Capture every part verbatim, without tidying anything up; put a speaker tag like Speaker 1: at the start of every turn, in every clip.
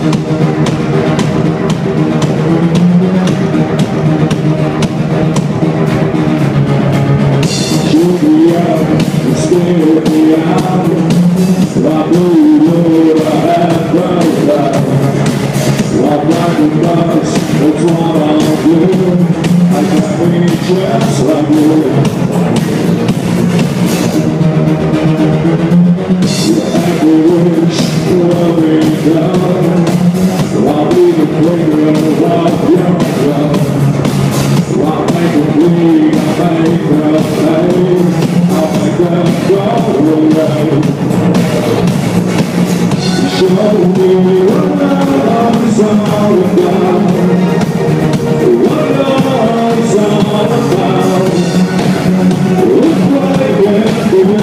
Speaker 1: Just like you. Every wish will be done. I'll be the quicker of your love. I'll make it bleed, I'll make them pay. I'll make them go away. Show me what love's all about. What love's all about. Look what I get to do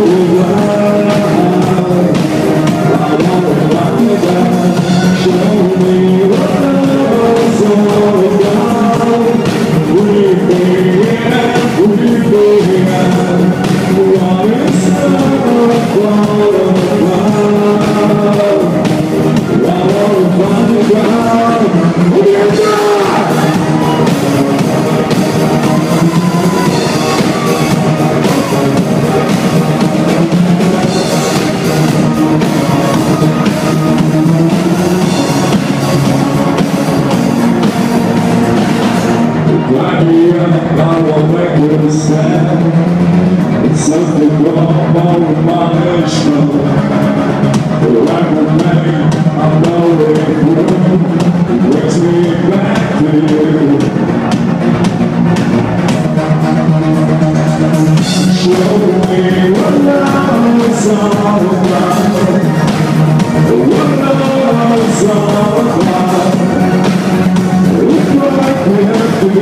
Speaker 1: without. I wanna find out. Show me what love's all about. Weeping and weeping and what is love all about? I wanna find out. What you got? I won't make you stand. It's something wrong with my issue. But I remain, I'm going through. It brings me back to you. Show me what love is all about. What love is all about. Look what I can do.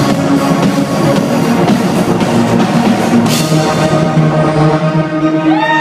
Speaker 1: Yeah.